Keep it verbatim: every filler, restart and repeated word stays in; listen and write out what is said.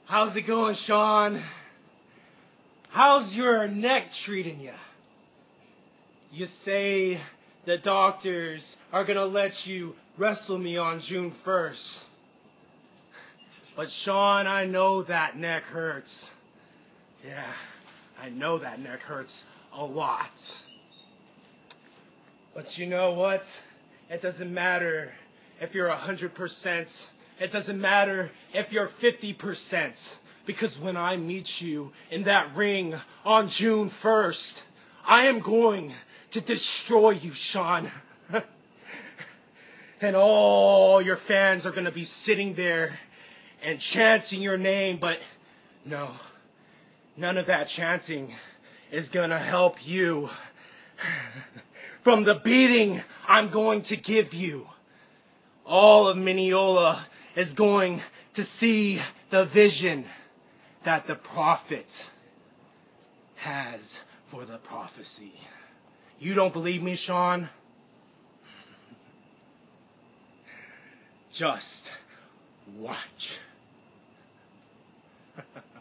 How's it going, Sean? How's your neck treating you? You say the doctors are gonna let you wrestle me on June first. But Sean, I know that neck hurts. Yeah, I know that neck hurts a lot. But you know what? It doesn't matter if you're one hundred percent. It doesn't matter if you're fifty percent. Because when I meet you in that ring on June first, I am going to destroy you, Sean. And all your fans are going to be sitting there and chanting your name. But no, none of that chanting is going to help you from the beating I'm going to give you. All of Mineola is going to see the vision that the prophet has for the prophecy. You don't believe me, Sean? Just watch.